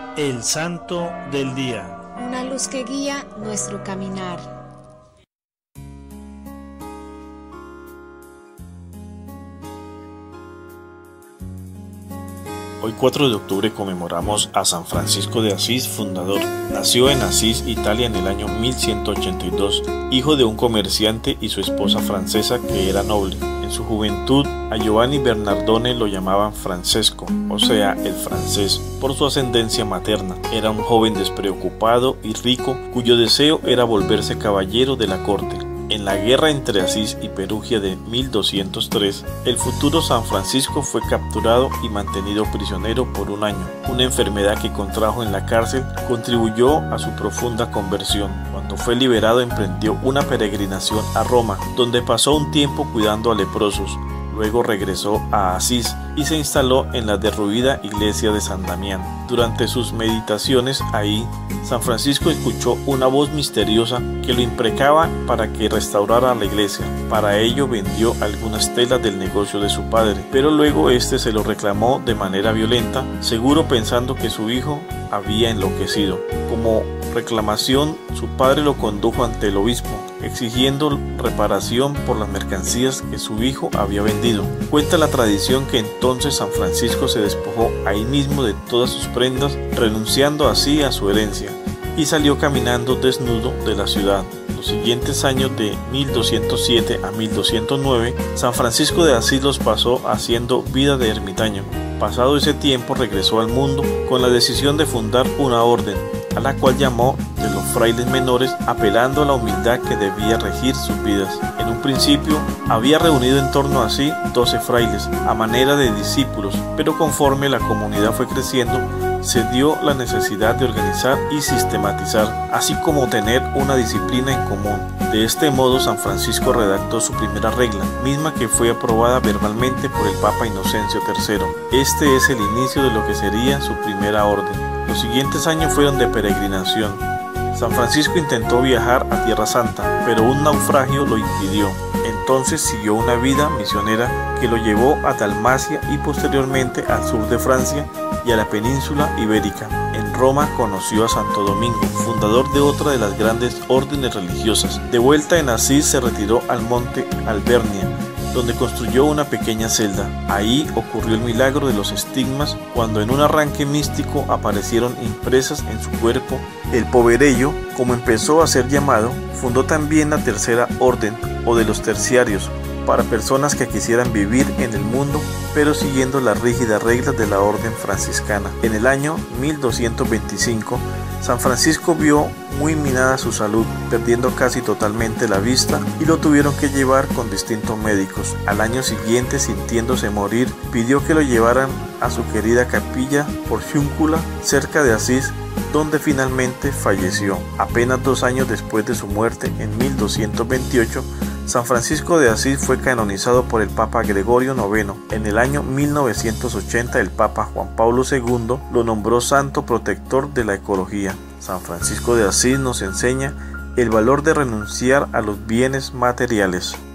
El Santo del Día. Una luz que guía nuestro caminar. Hoy 4 de octubre conmemoramos a San Francisco de Asís, fundador. Nació en Asís, Italia en el año 1182, hijo de un comerciante y su esposa francesa que era noble. En su juventud, a Giovanni Bernardone lo llamaban Francesco, o sea, el francés, por su ascendencia materna. Era un joven despreocupado y rico, cuyo deseo era volverse caballero de la corte. En la guerra entre Asís y Perugia de 1203, el futuro San Francisco fue capturado y mantenido prisionero por un año. Una enfermedad que contrajo en la cárcel contribuyó a su profunda conversión. Cuando fue liberado, emprendió una peregrinación a Roma, donde pasó un tiempo cuidando a leprosos. Luego regresó a Asís y se instaló en la derruida iglesia de San Damián. Durante sus meditaciones ahí, San Francisco escuchó una voz misteriosa que lo imprecaba para que restaurara la iglesia. Para ello vendió algunas telas del negocio de su padre, pero luego este se lo reclamó de manera violenta, seguro pensando que su hijo había enloquecido. Como reclamación, su padre lo condujo ante el obispo, exigiendo reparación por las mercancías que su hijo había vendido. Cuenta la tradición que entonces San Francisco se despojó ahí mismo de todas sus prendas, renunciando así a su herencia, y salió caminando desnudo de la ciudad. Los siguientes años de 1207 a 1209, San Francisco de Asís los pasó haciendo vida de ermitaño. Pasado ese tiempo regresó al mundo con la decisión de fundar una orden, a la cual llamó de los frailes menores, apelando a la humildad que debía regir sus vidas. En un principio había reunido en torno a sí 12 frailes, a manera de discípulos, pero conforme la comunidad fue creciendo, se dio la necesidad de organizar y sistematizar, así como tener una disciplina en común. De este modo, San Francisco redactó su primera regla, misma que fue aprobada verbalmente por el Papa Inocencio III. Este es el inicio de lo que sería su primera orden. Los siguientes años fueron de peregrinación. San Francisco intentó viajar a Tierra Santa, pero un naufragio lo impidió. Entonces siguió una vida misionera que lo llevó a Dalmacia y posteriormente al sur de Francia y a la península ibérica. En Roma conoció a Santo Domingo, fundador de otra de las grandes órdenes religiosas. De vuelta en Asís se retiró al monte Albernia, donde construyó una pequeña celda. Ahí ocurrió el milagro de los estigmas, cuando en un arranque místico aparecieron impresas en su cuerpo el poverello, como empezó a ser llamado. Fundó también la tercera orden, o de los terciarios, para personas que quisieran vivir en el mundo, pero siguiendo las rígidas reglas de la orden franciscana. En el año 1225, San Francisco vio muy minada su salud, perdiendo casi totalmente la vista, y lo tuvieron que llevar con distintos médicos. Al año siguiente, sintiéndose morir, pidió que lo llevaran a su querida capilla Porciúncula, cerca de Asís, donde finalmente falleció. Apenas 2 años después de su muerte, en 1228, San Francisco de Asís fue canonizado por el Papa Gregorio IX. En el año 1980, el Papa Juan Pablo II lo nombró santo protector de la ecología. San Francisco de Asís nos enseña el valor de renunciar a los bienes materiales.